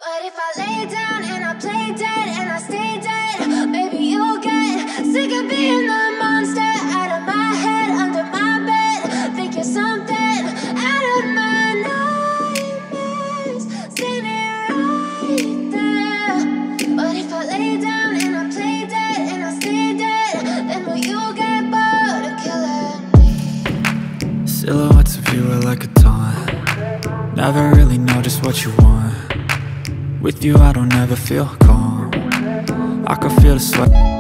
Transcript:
But if I lay down and I play dead and I stay dead, maybe you'll get sick of being the monster out of my head, under my bed. Think you're something out of my nightmares, standing right there. But if I lay down and I play dead and I stay dead, then will you get bored of killing me? Silhouettes of you are like a taunt. Never really know just what you want. With you I don't ever feel calm. I can feel the sweat